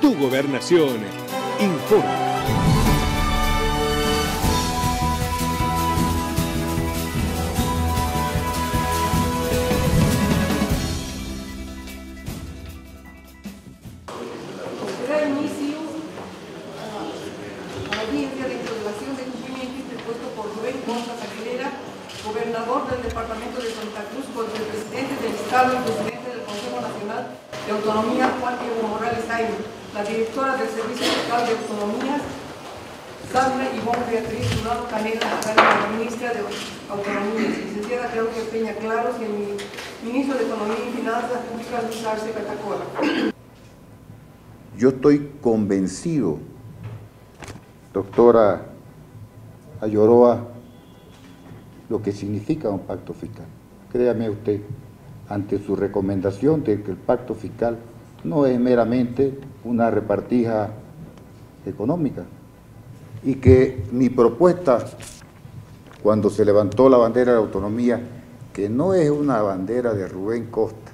tu gobernación informa. Da inicio a la audiencia de interrogación de cumplimiento interpuesto por Rubén Costa Aguilera, gobernador del departamento de Santa Cruz, contra el presidente del Estado y presidente del Consejo Nacional de Autonomía, Juan Diego Morales Jaime, la directora del Servicio Fiscal de Autonomías, Sandra Ivonne Beatriz Durado Canela, la ministra de Autonomías, licenciada Claudia Peña Claros, y el ministro de Economía y Finanzas Públicas, Luis Arce Catacola. Yo estoy convencido, doctora Ayoroa, lo que significa un pacto fiscal. Créame usted, ante su recomendación de que el pacto fiscal no es meramente una repartija económica, y que mi propuesta, cuando se levantó la bandera de la autonomía, que no es una bandera de Rubén Costa,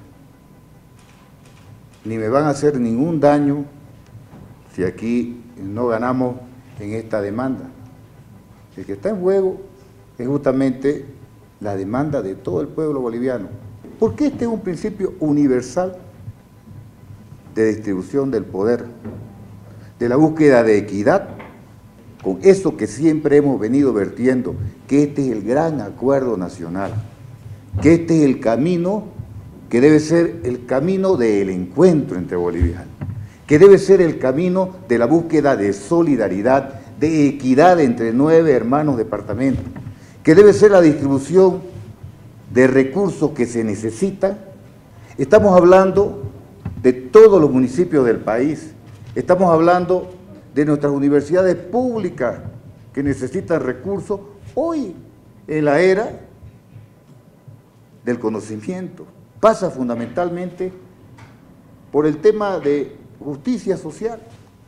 ni me van a hacer ningún daño si aquí no ganamos en esta demanda. El que está en juego es justamente la demanda de todo el pueblo boliviano, porque este es un principio universal de distribución del poder, de la búsqueda de equidad, con eso que siempre hemos venido vertiendo, que este es el gran acuerdo nacional, que este es el camino que debe ser el camino del encuentro entre bolivianos, que debe ser el camino de la búsqueda de solidaridad, de equidad entre 9 hermanos departamentos, que debe ser la distribución de recursos que se necesitan. Estamos hablando de todos los municipios del país, estamos hablando de nuestras universidades públicas que necesitan recursos hoy en la era del conocimiento. Pasa fundamentalmente por el tema de justicia social.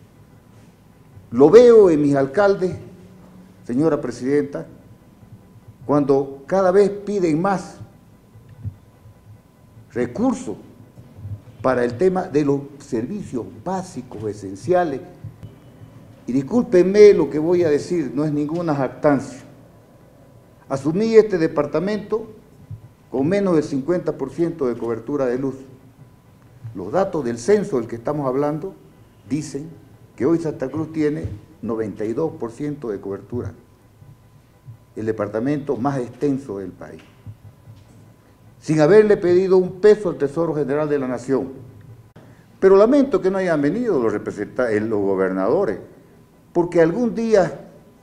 Lo veo en mis alcaldes, señora presidenta, cuando cada vez piden más recursos para el tema de los servicios básicos, esenciales. Y discúlpenme lo que voy a decir, no es ninguna jactancia. Asumí este departamento con menos del 50% de cobertura de luz. Los datos del censo del que estamos hablando dicen que hoy Santa Cruz tiene 92% de cobertura, el departamento más extenso del país, sin haberle pedido un peso al Tesoro General de la Nación. Pero lamento que no hayan venido los representantes, los gobernadores, porque algún día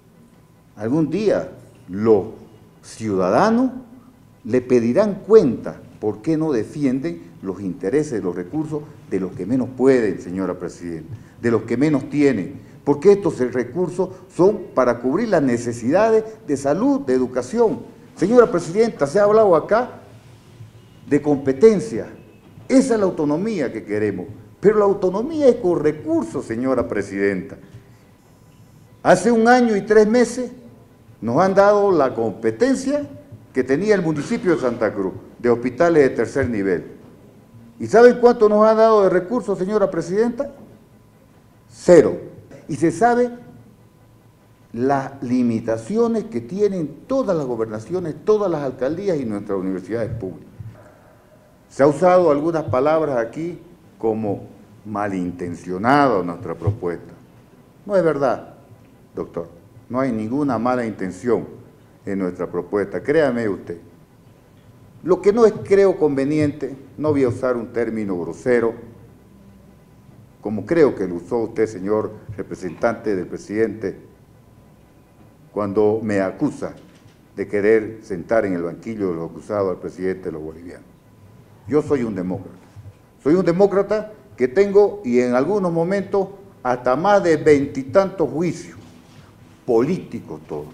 los ciudadanos le pedirán cuenta por qué no defienden los intereses, los recursos de los que menos pueden, señora presidenta, de los que menos tienen, porque estos recursos son para cubrir las necesidades de salud, de educación. Señora presidenta, se ha hablado acá de competencia, esa es la autonomía que queremos, pero la autonomía es con recursos, señora presidenta. Hace 1 año y 3 meses nos han dado la competencia que tenía el municipio de Santa Cruz, de hospitales de tercer nivel. ¿Y saben cuánto nos han dado de recursos, señora presidenta? 0. Y se sabe las limitaciones que tienen todas las gobernaciones, todas las alcaldías y nuestras universidades públicas. Se ha usado algunas palabras aquí como malintencionada nuestra propuesta. No es verdad, doctor, no hay ninguna mala intención en nuestra propuesta, créame usted. Lo que no es, creo, conveniente, no voy a usar un término grosero, como creo que lo usó usted, señor representante del presidente, cuando me acusa de querer sentar en el banquillo de los acusados al presidente de los bolivianos. Yo soy un demócrata que tengo, y en algunos momentos, hasta más de 20 y tantos juicios políticos todos.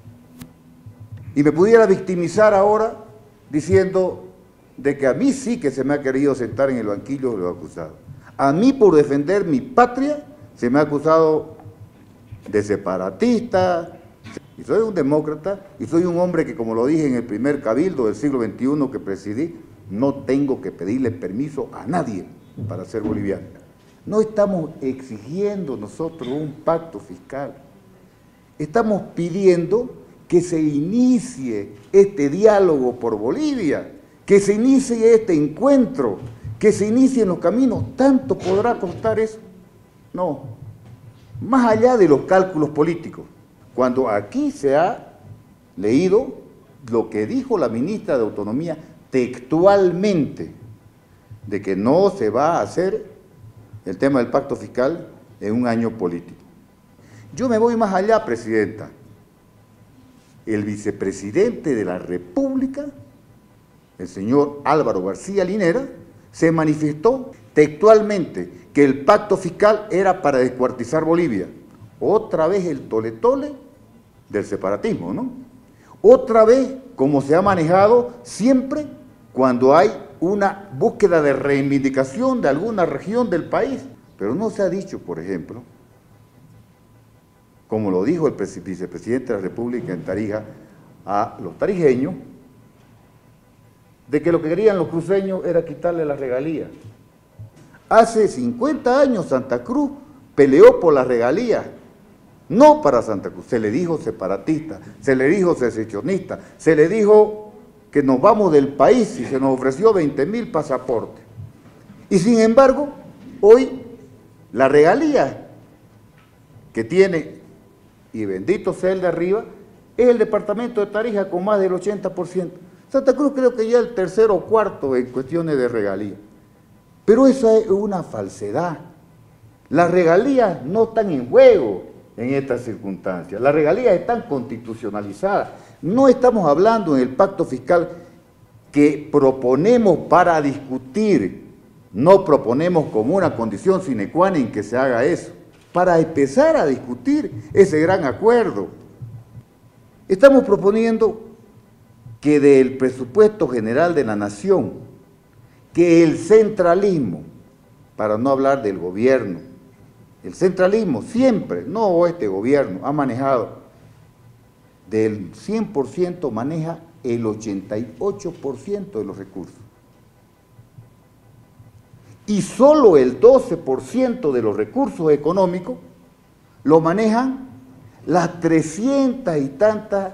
Y me pudiera victimizar ahora diciendo de que a mí sí que se me ha querido sentar en el banquillo de los acusados. A mí, por defender mi patria, se me ha acusado de separatista. Y soy un demócrata y soy un hombre que, como lo dije en el primer cabildo del siglo XXI que presidí, no tengo que pedirle permiso a nadie para ser boliviano. No estamos exigiendo nosotros un pacto fiscal. Estamos pidiendo que se inicie este diálogo por Bolivia, que se inicie este encuentro, que se inicien los caminos. ¿Tanto podrá costar eso? No. Más allá de los cálculos políticos, cuando aquí se ha leído lo que dijo la ministra de Autonomía textualmente, de que no se va a hacer el tema del pacto fiscal en un año político. Yo me voy más allá, Presidenta. El vicepresidente de la República, el señor Álvaro García Linera, se manifestó textualmente que el pacto fiscal era para descuartizar Bolivia. Otra vez el tole-tole del separatismo, ¿no? Otra vez, como se ha manejado siempre cuando hay una búsqueda de reivindicación de alguna región del país. Pero no se ha dicho, por ejemplo, como lo dijo el vicepresidente de la República en Tarija a los tarijeños, de que lo que querían los cruceños era quitarle las regalías. Hace 50 años Santa Cruz peleó por las regalías, no para Santa Cruz. Se le dijo separatista, se le dijo secesionista, se le dijo que nos vamos del país y se nos ofreció 20.000 pasaportes. Y sin embargo, hoy la regalía que tiene, y bendito sea el de arriba, es el departamento de Tarija con más del 80%. Santa Cruz creo que ya el tercero o cuarto en cuestiones de regalías. Pero esa es una falsedad. Las regalías no están en juego en estas circunstancias. Las regalías están constitucionalizadas. No estamos hablando en el pacto fiscal que proponemos para discutir, no proponemos como una condición sine qua non que se haga eso, para empezar a discutir ese gran acuerdo. Estamos proponiendo que del presupuesto general de la nación, que el centralismo, para no hablar del gobierno, el centralismo siempre, no este gobierno, ha manejado, del 100% maneja el 88% de los recursos. Y solo el 12% de los recursos económicos lo manejan las 300 y tantas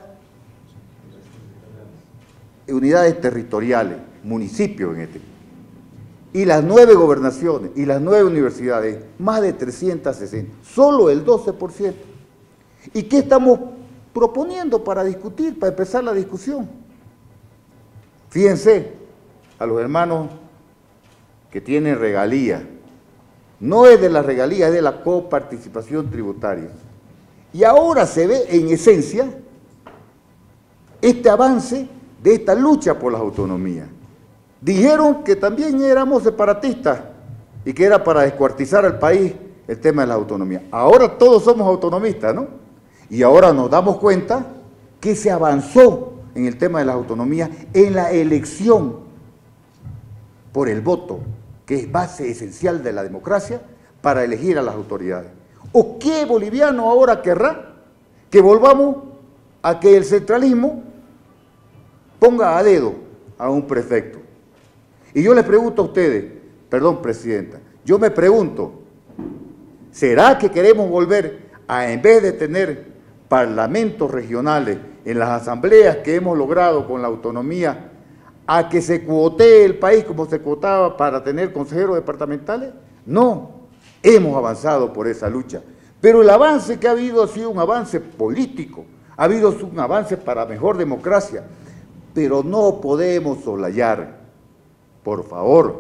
unidades territoriales, municipios en este, y las 9 gobernaciones y las 9 universidades, más de 360, solo el 12%. ¿Y qué estamos proponiendo para discutir, para empezar la discusión? Fíjense, a los hermanos que tienen regalía, no es de la regalía, es de la coparticipación tributaria. Y ahora se ve en esencia este avance de esta lucha por las autonomías. Dijeron que también éramos separatistas y que era para descuartizar al país el tema de las autonomías. Ahora todos somos autonomistas, ¿no? Y ahora nos damos cuenta que se avanzó en el tema de las autonomías en la elección por el voto, que es base esencial de la democracia para elegir a las autoridades. ¿O qué boliviano ahora querrá que volvamos a que el centralismo ponga a dedo a un prefecto? Y yo les pregunto a ustedes, perdón, Presidenta, yo me pregunto, ¿será que queremos volver a, en vez de tener parlamentos regionales en las asambleas que hemos logrado con la autonomía, a que se cuotee el país como se cuotaba para tener consejeros departamentales? No, hemos avanzado por esa lucha, pero el avance que ha habido ha sido un avance político, ha habido un avance para mejor democracia, pero no podemos soslayar, por favor,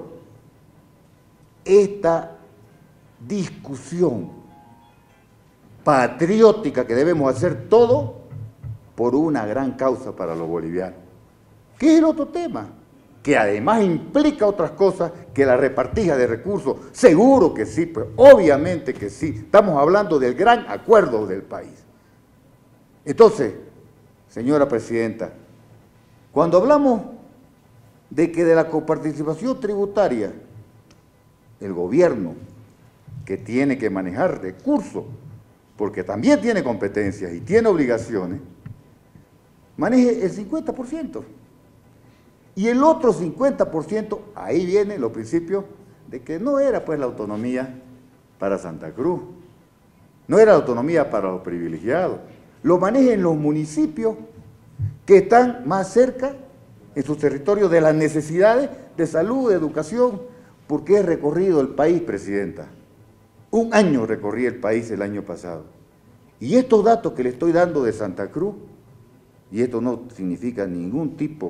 esta discusión patriótica que debemos hacer todo por una gran causa para los bolivianos. ¿Qué es el otro tema? Que además implica otras cosas que la repartija de recursos. Seguro que sí, pues obviamente que sí. Estamos hablando del gran acuerdo del país. Entonces, señora Presidenta, cuando hablamos de que de la coparticipación tributaria, el gobierno que tiene que manejar recursos, porque también tiene competencias y tiene obligaciones, maneje el 50%. Y el otro 50%, ahí vienen los principios de que no era pues la autonomía para Santa Cruz, no era autonomía para los privilegiados. Lo manejan los municipios que están más cerca en sus territorios de las necesidades de salud, de educación, porque he recorrido el país, Presidenta. Un año recorrí el país el año pasado. Y estos datos que le estoy dando de Santa Cruz, y esto no significa ningún tipo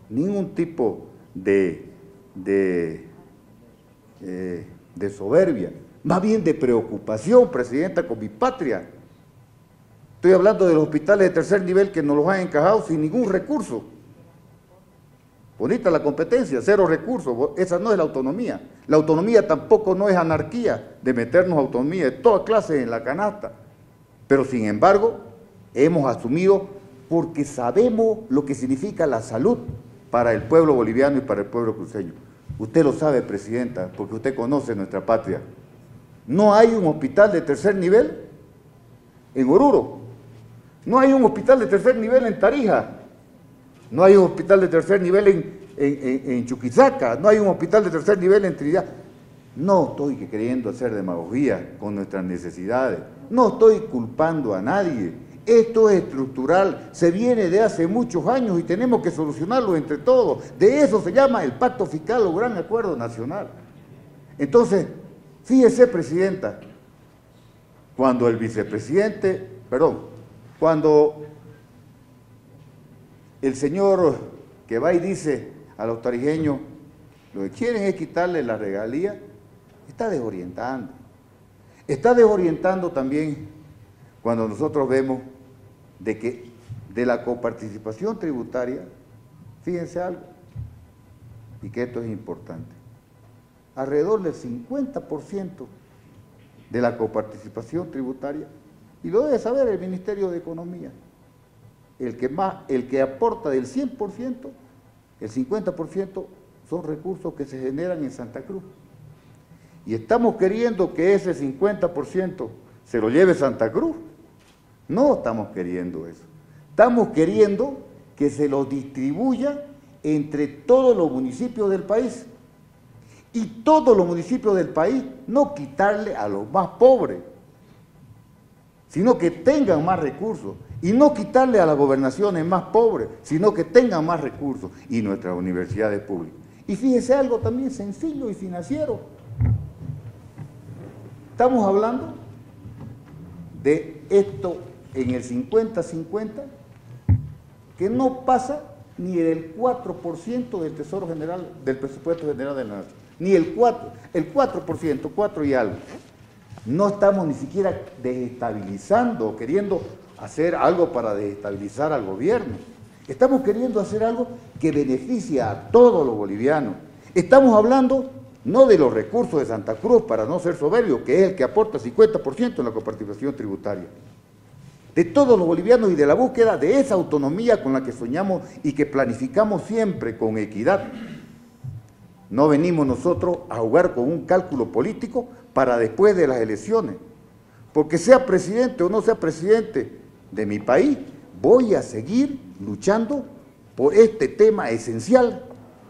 de soberbia, más bien de preocupación, Presidenta, con mi patria. Estoy hablando de los hospitales de tercer nivel que nos los han encajado sin ningún recurso. Bonita la competencia, cero recursos, esa no es la autonomía. La autonomía tampoco no es anarquía de meternos autonomía de toda clase en la canasta. Pero sin embargo, hemos asumido porque sabemos lo que significa la salud para el pueblo boliviano y para el pueblo cruceño. Usted lo sabe, Presidenta, porque usted conoce nuestra patria. No hay un hospital de tercer nivel en Oruro. No hay un hospital de tercer nivel en Tarija. No hay un hospital de tercer nivel en Chuquisaca. No hay un hospital de tercer nivel en Trinidad. No estoy queriendo hacer demagogía con nuestras necesidades. No estoy culpando a nadie. Esto es estructural, se viene de hace muchos años y tenemos que solucionarlo entre todos. De eso se llama el Pacto Fiscal o Gran Acuerdo Nacional. Entonces, fíjese, Presidenta, cuando el señor que va y dice a los tarijeños, lo que quieren es quitarle la regalía, está desorientando. Está desorientando también cuando nosotros vemos de que de la coparticipación tributaria, fíjense algo, y que esto es importante, alrededor del 50% de la coparticipación tributaria, y lo debe saber el Ministerio de Economía, el que aporta del 100%, el 50% son recursos que se generan en Santa Cruz. Y estamos queriendo que ese 50% se lo lleve Santa Cruz. No estamos queriendo eso. Estamos queriendo que se lo distribuya entre todos los municipios del país. Y todos los municipios del país, no quitarle a los más pobres, sino que tengan más recursos. Y no quitarle a las gobernaciones más pobres, sino que tengan más recursos. Y nuestras universidades públicas. Y fíjese algo también sencillo y financiero. Estamos hablando de esto en el 50-50, que no pasa ni el 4% del Tesoro General, del presupuesto general de la Nación, ni el 4%, 4 y algo. No estamos ni siquiera desestabilizando, queriendo hacer algo para desestabilizar al gobierno. Estamos queriendo hacer algo que beneficie a todos los bolivianos. Estamos hablando no de los recursos de Santa Cruz, para no ser soberbio, que es el que aporta 50% en la coparticipación tributaria. De todos los bolivianos y de la búsqueda de esa autonomía con la que soñamos y que planificamos siempre con equidad. No venimos nosotros a jugar con un cálculo político para después de las elecciones. Porque sea presidente o no sea presidente de mi país, voy a seguir luchando por este tema esencial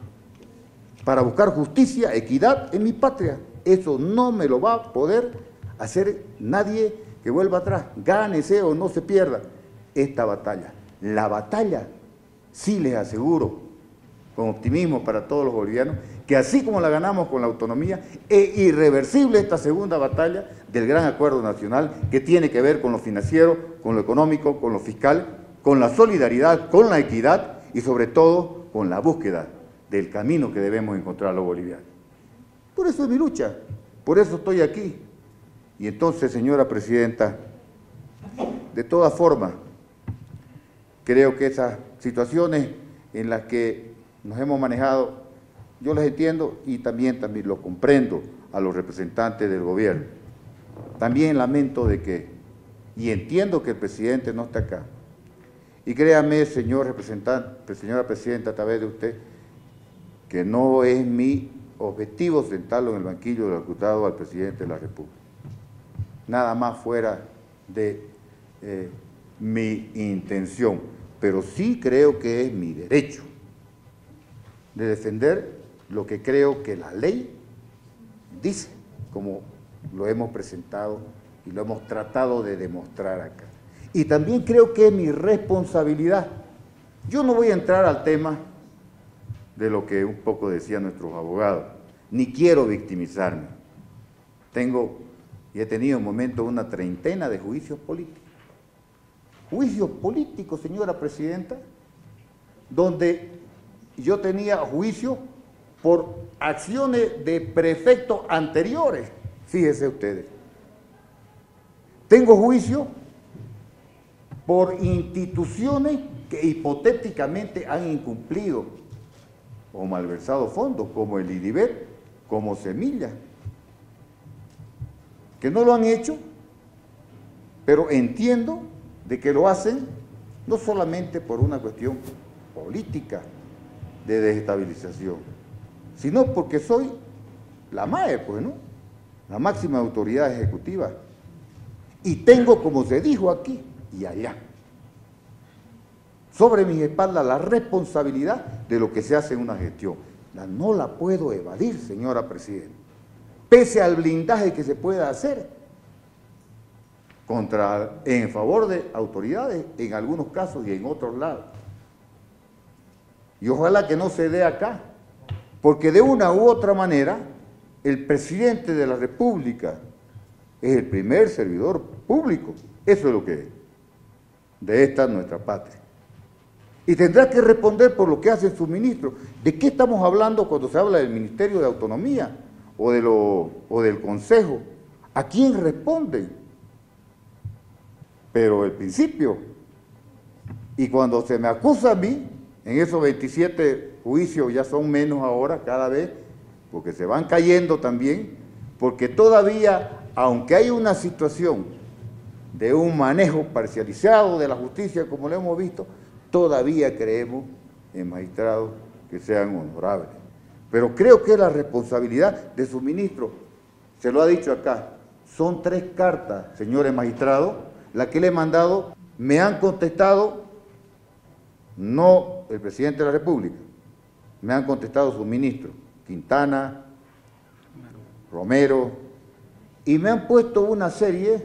para buscar justicia, equidad en mi patria. Eso no me lo va a poder hacer nadie que vuelva atrás, gánese o no se pierda esta batalla. La batalla, sí les aseguro, con optimismo para todos los bolivianos, que así como la ganamos con la autonomía, es irreversible esta segunda batalla del Gran Acuerdo Nacional, que tiene que ver con lo financiero, con lo económico, con lo fiscal, con la solidaridad, con la equidad y sobre todo con la búsqueda del camino que debemos encontrar los bolivianos. Por eso es mi lucha, por eso estoy aquí. Y entonces, señora Presidenta, de todas formas, creo que esas situaciones en las que nos hemos manejado, yo las entiendo y también lo comprendo a los representantes del gobierno. También lamento de que, y entiendo que el presidente no está acá. Y créame, señor representante, señora Presidenta, a través de usted, que no es mi objetivo sentarlo en el banquillo del diputado al presidente de la República. Nada más fuera de mi intención, pero sí creo que es mi derecho de defender lo que creo que la ley dice, como lo hemos presentado y lo hemos tratado de demostrar acá. Y también creo que es mi responsabilidad. Yo no voy a entrar al tema de lo que un poco decían nuestros abogados, ni quiero victimizarme. Tengo y he tenido en momento una treintena de juicios políticos. Juicios políticos, señora presidenta, donde yo tenía juicio por acciones de prefectos anteriores, fíjense ustedes. Tengo juicio por instituciones que hipotéticamente han incumplido o malversado fondos, como el IDIVER, como Semilla, que no lo han hecho, pero entiendo de que lo hacen no solamente por una cuestión política de desestabilización, sino porque soy la MAE, pues, ¿no? La máxima autoridad ejecutiva. Y tengo, como se dijo aquí y allá, sobre mis espaldas la responsabilidad de lo que se hace en una gestión. No la puedo evadir, señora presidenta, pese al blindaje que se pueda hacer en favor de autoridades en algunos casos y en otros lados. Y ojalá que no se dé acá, porque de una u otra manera el presidente de la República es el primer servidor público, eso es lo que es, de esta nuestra patria. Y tendrá que responder por lo que hace su ministro. ¿De qué estamos hablando cuando se habla del Ministerio de Autonomía o del Consejo? ¿A quién responden? Pero el principio. Y cuando se me acusa a mí, en esos 27 juicios ya son menos ahora cada vez, porque se van cayendo también, porque todavía, aunque hay una situación de un manejo parcializado de la justicia, como lo hemos visto, todavía creemos en magistrados que sean honorables. Pero creo que es la responsabilidad de su ministro, se lo ha dicho acá, son 3 cartas, señores magistrados, las que le he mandado, me han contestado, no el presidente de la República, me han contestado sus ministros, Quintana, Romero, y me han puesto una serie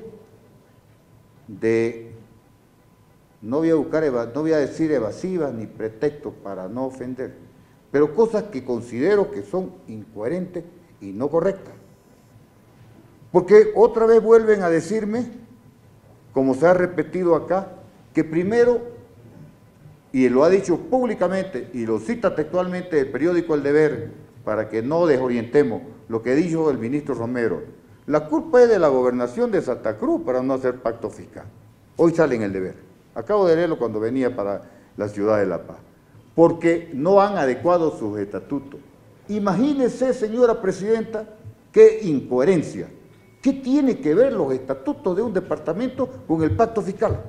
de, no voy a decir evasivas ni pretextos para no ofender, pero cosas que considero que son incoherentes y no correctas. Porque otra vez vuelven a decirme, como se ha repetido acá, que primero, y lo ha dicho públicamente, y lo cita textualmente el periódico El Deber, para que no desorientemos lo que dijo el ministro Romero, la culpa es de la gobernación de Santa Cruz para no hacer pacto fiscal. Hoy sale en El Deber. Acabo de leerlo cuando venía para la ciudad de La Paz. Porque no han adecuado sus estatutos. Imagínese, señora presidenta, qué incoherencia. ¿Qué tiene que ver los estatutos de un departamento con el pacto fiscal?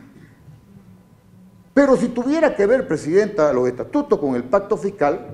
Pero si tuviera que ver, presidenta, los estatutos con el pacto fiscal,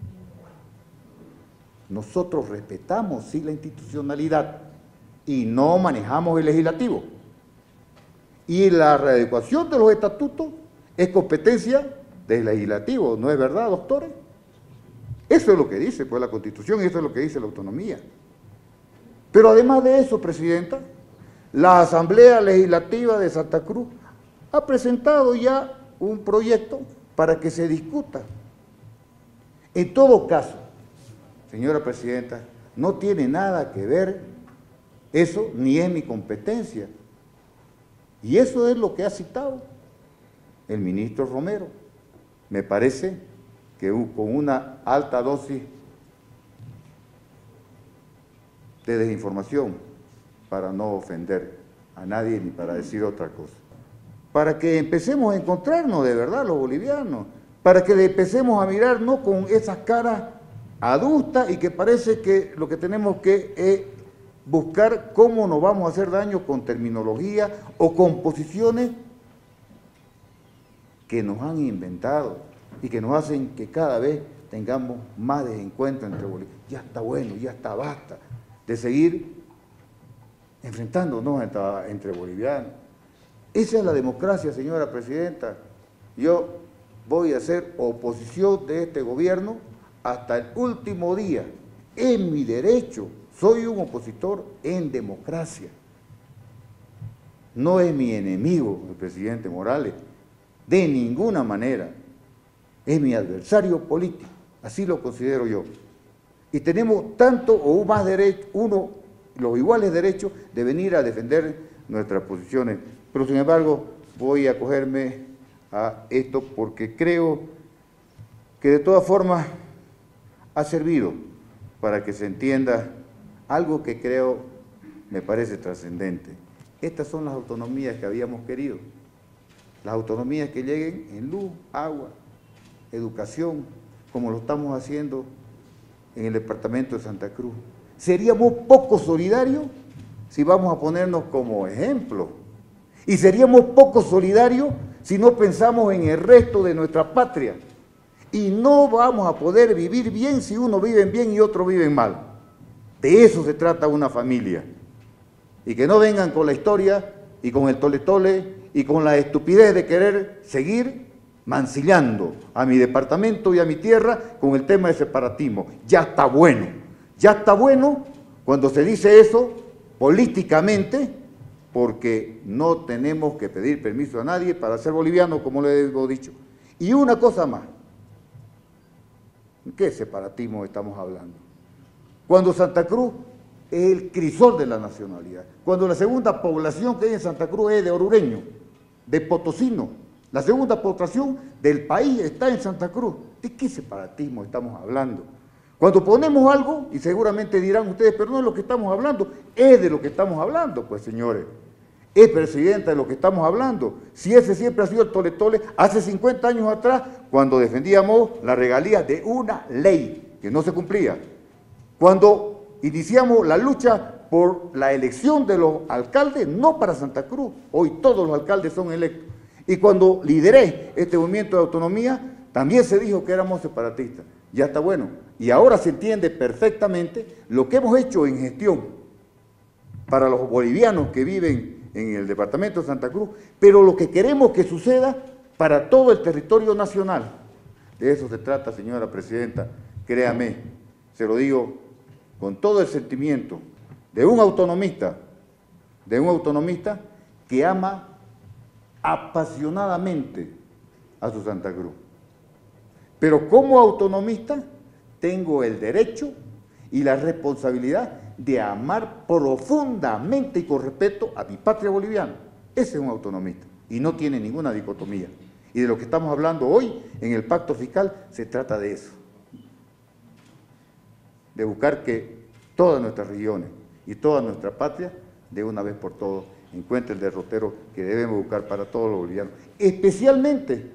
nosotros respetamos sí la institucionalidad y no manejamos el legislativo. Y la readecuación de los estatutos es competencia del legislativo, ¿no es verdad, doctores? Eso es lo que dice pues la Constitución y eso es lo que dice la autonomía. Pero además de eso, presidenta, la Asamblea Legislativa de Santa Cruz ha presentado ya un proyecto para que se discuta. En todo caso, señora presidenta, no tiene nada que ver eso, ni es mi competencia. Y eso es lo que ha citado el ministro Romero. Me parece que con una alta dosis de desinformación, para no ofender a nadie ni para decir otra cosa. Para que empecemos a encontrarnos de verdad los bolivianos, para que empecemos a mirarnos con esas caras adustas y que parece que lo que tenemos que es buscar cómo nos vamos a hacer daño con terminología o con posiciones que nos han inventado y que nos hacen que cada vez tengamos más desencuentro entre bolivianos. Ya está bueno, ya está, basta de seguir enfrentándonos entre bolivianos. Esa es la democracia, señora presidenta. Yo voy a hacer oposición de este gobierno hasta el último día. Es mi derecho, soy un opositor en democracia. No es mi enemigo el presidente Morales, de ninguna manera. Es mi adversario político, así lo considero yo. Y tenemos tanto o más derecho, los iguales derechos de venir a defender nuestras posiciones. Pero sin embargo, voy a acogerme a esto porque creo que de todas formas ha servido para que se entienda algo que creo me parece trascendente. Estas son las autonomías que habíamos querido, las autonomías que lleguen en luz, agua, educación, como lo estamos haciendo en el departamento de Santa Cruz. Seríamos poco solidarios si vamos a ponernos como ejemplo, y seríamos poco solidarios si no pensamos en el resto de nuestra patria, y no vamos a poder vivir bien si unos viven bien y otros viven mal. De eso se trata una familia. Y que no vengan con la historia y con el tole-tole y con la estupidez de querer seguir mancillando a mi departamento y a mi tierra con el tema de separatismo. Ya está bueno cuando se dice eso políticamente, porque no tenemos que pedir permiso a nadie para ser bolivianos, como le hemos dicho. Y una cosa más, ¿qué separatismo estamos hablando? Cuando Santa Cruz es el crisol de la nacionalidad, cuando la segunda población que hay en Santa Cruz es de orureño, de potosino, la segunda población del país está en Santa Cruz. ¿De qué separatismo estamos hablando? Cuando ponemos algo, y seguramente dirán ustedes, pero no es lo que estamos hablando, es de lo que estamos hablando, pues señores. Es, presidenta, de lo que estamos hablando. Si ese siempre ha sido el tole-tole, hace 50 años atrás, cuando defendíamos la regalía de una ley que no se cumplía, cuando iniciamos la lucha por la elección de los alcaldes, no para Santa Cruz, hoy todos los alcaldes son electos, y cuando lideré este movimiento de autonomía, también se dijo que éramos separatistas. Ya está bueno, y ahora se entiende perfectamente lo que hemos hecho en gestión para los bolivianos que viven en el departamento de Santa Cruz, pero lo que queremos que suceda para todo el territorio nacional. De eso se trata, señora presidenta, créame, se lo digo con todo el sentimiento de un autonomista que ama apasionadamente a su Santa Cruz. Pero como autonomista tengo el derecho y la responsabilidad de amar profundamente y con respeto a mi patria boliviana. Ese es un autonomista y no tiene ninguna dicotomía. Y de lo que estamos hablando hoy en el pacto fiscal se trata de eso, de buscar que todas nuestras regiones y toda nuestra patria de una vez por todas encuentre el derrotero que debemos buscar para todos los bolivianos, especialmente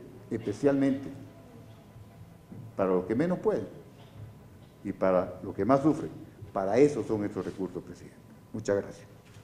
para los que menos pueden y para los que más sufren. Para eso son estos recursos, presidente. Muchas gracias.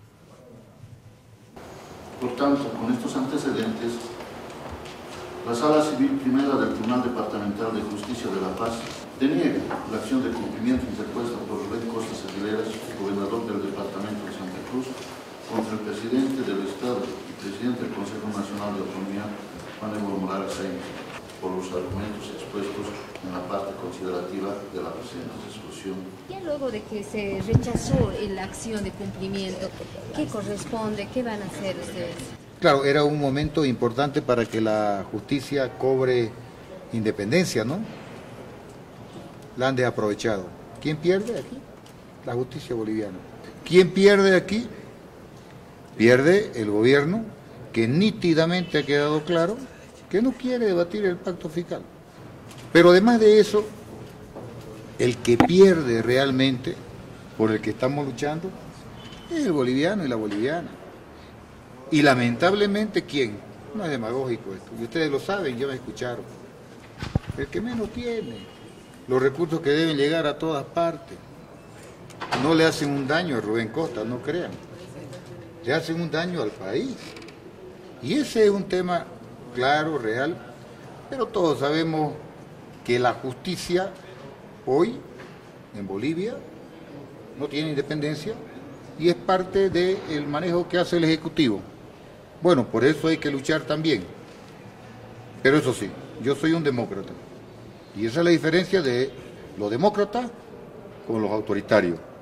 Por tanto, con estos antecedentes, la Sala Civil Primera del Tribunal Departamental de Justicia de La Paz deniega la acción de cumplimiento interpuesta por Rubén Costas Aguilera, gobernador del Departamento de Santa Cruz, contra el presidente del Estado y presidente del Consejo Nacional de Autonomía, Juan Evo Morales Sainz, por los argumentos expuestos en la parte considerativa de la presente resolución. Ya luego de que se rechazó la acción de cumplimiento, ¿qué corresponde? ¿Qué van a hacer ustedes? Claro, era un momento importante para que la justicia cobre independencia, ¿no? La han desaprovechado. ¿Quién pierde aquí? La justicia boliviana. ¿Quién pierde aquí? Pierde el gobierno, que nítidamente ha quedado claro que no quiere debatir el pacto fiscal. Pero además de eso, el que pierde realmente, por el que estamos luchando, es el boliviano y la boliviana. Y lamentablemente, ¿quién? No es demagógico esto, y ustedes lo saben, ya me escucharon. El que menos tiene, los recursos que deben llegar a todas partes. No le hacen un daño a Rubén Costa, no crean. Le hacen un daño al país. Y ese es un tema claro, real, pero todos sabemos que la justicia hoy en Bolivia no tiene independencia y es parte del manejo que hace el Ejecutivo. Bueno, por eso hay que luchar también. Pero eso sí, yo soy un demócrata y esa es la diferencia de los demócratas con los autoritarios.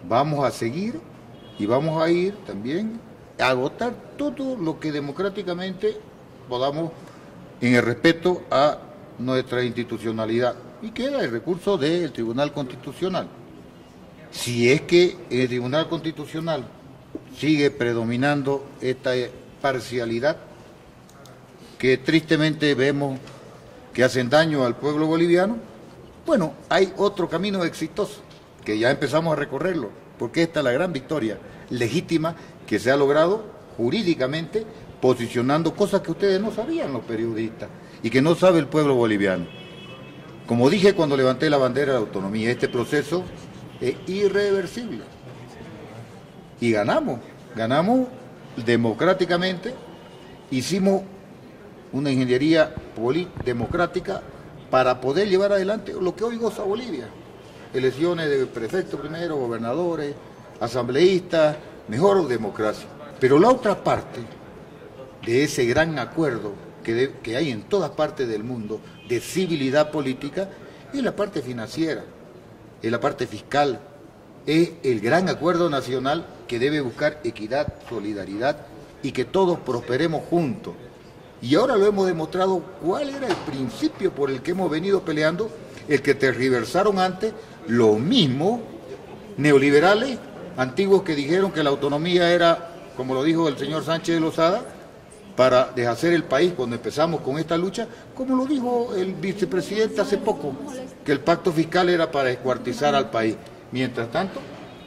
vamos a seguir y vamos a ir también a agotar todo lo que democráticamente podamos en el respeto a nuestra institucionalidad. Y queda el recurso del Tribunal Constitucional. Si es que el Tribunal Constitucional sigue predominando esta parcialidad que tristemente vemos que hacen daño al pueblo boliviano, bueno, hay otro camino exitoso que ya empezamos a recorrerlo, porque esta es la gran victoria legítima que se ha logrado jurídicamente, posicionando cosas que ustedes no sabían los periodistas y que no sabe el pueblo boliviano. Como dije cuando levanté la bandera de la autonomía, este proceso es irreversible. Y ganamos democráticamente, hicimos una ingeniería democrática para poder llevar adelante lo que hoy goza Bolivia. Elecciones de prefectos primero, gobernadores, asambleístas, mejor democracia. Pero la otra parte de ese gran acuerdo que hay en todas partes del mundo de civilidad política es la parte financiera, es la parte fiscal, es el gran acuerdo nacional que debe buscar equidad, solidaridad y que todos prosperemos juntos. Y ahora lo hemos demostrado cuál era el principio por el que hemos venido peleando, el que tergiversaron antes lo mismo neoliberales antiguos que dijeron que la autonomía era, como lo dijo el señor Sánchez de Lozada, para deshacer el país cuando empezamos con esta lucha, como lo dijo el vicepresidente hace poco, que el pacto fiscal era para descuartizar al país. Mientras tanto,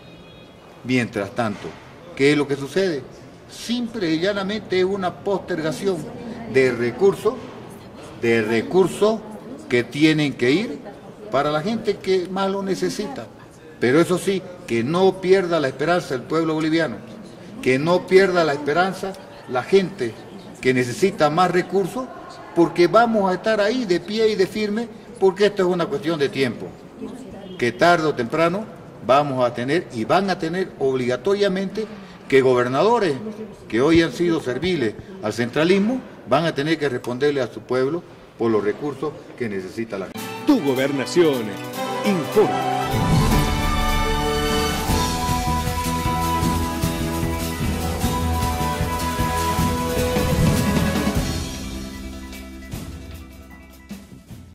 ¿qué es lo que sucede? Simple y llanamente es una postergación de recursos que tienen que ir para la gente que más lo necesita. Pero eso sí, que no pierda la esperanza el pueblo boliviano, que no pierda la esperanza la gente que necesita más recursos, porque vamos a estar ahí de pie y de firme, porque esto es una cuestión de tiempo, que tarde o temprano vamos a tener y van a tener obligatoriamente que gobernadores que hoy han sido serviles al centralismo van a tener que responderle a su pueblo por los recursos que necesita la gente. Tu Gobernación informa.